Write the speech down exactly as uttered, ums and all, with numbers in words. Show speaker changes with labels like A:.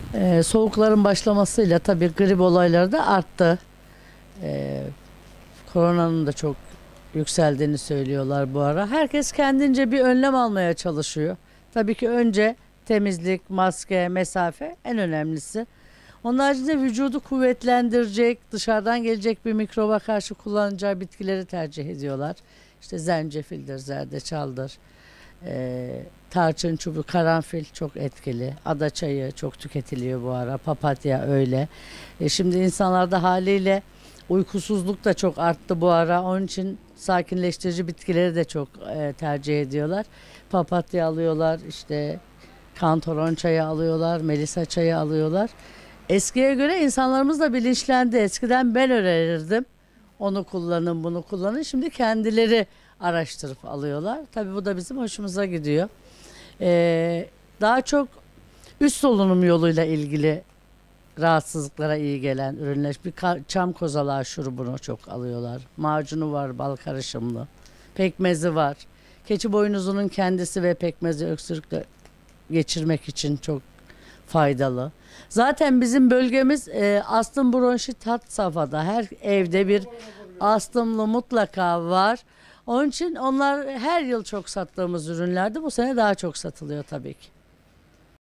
A: Ee, soğukların başlamasıyla tabii grip olayları da arttı. Ee, Koronanın da çok yükseldiğini söylüyorlar bu ara. Herkes kendince bir önlem almaya çalışıyor. Tabii ki önce temizlik, maske, mesafe en önemlisi. Onun haricinde vücudu kuvvetlendirecek, dışarıdan gelecek bir mikroba karşı kullanacağı bitkileri tercih ediyorlar. İşte zencefildir, zerdeçaldır, eee tarçın çubuğu, karanfil çok etkili. Ada çayı çok tüketiliyor bu ara. Papatya öyle. E şimdi insanlarda haliyle uykusuzluk da çok arttı bu ara. Onun için sakinleştirici bitkileri de çok e, tercih ediyorlar. Papatya alıyorlar, işte kantaron çayı alıyorlar, melisa çayı alıyorlar. Eskiye göre insanlarımız da bilinçlendi. Eskiden ben önerirdim. Onu kullanın, bunu kullanın. Şimdi kendileri araştırıp alıyorlar. Tabii bu da bizim hoşumuza gidiyor. Ee, Daha çok üst solunum yoluyla ilgili rahatsızlıklara iyi gelen ürünler. Bir ka- çam kozalağı şurubunu çok alıyorlar. Macunu var, bal karışımlı. Pekmezi var. Keçi boynuzunun kendisi ve pekmezi öksürükle geçirmek için çok faydalı. Zaten bizim bölgemiz e, astım bronşit had safhada. Her evde bir astımlı mutlaka var. Onun için onlar her yıl çok sattığımız ürünlerdi. Bu sene daha çok satılıyor tabii ki.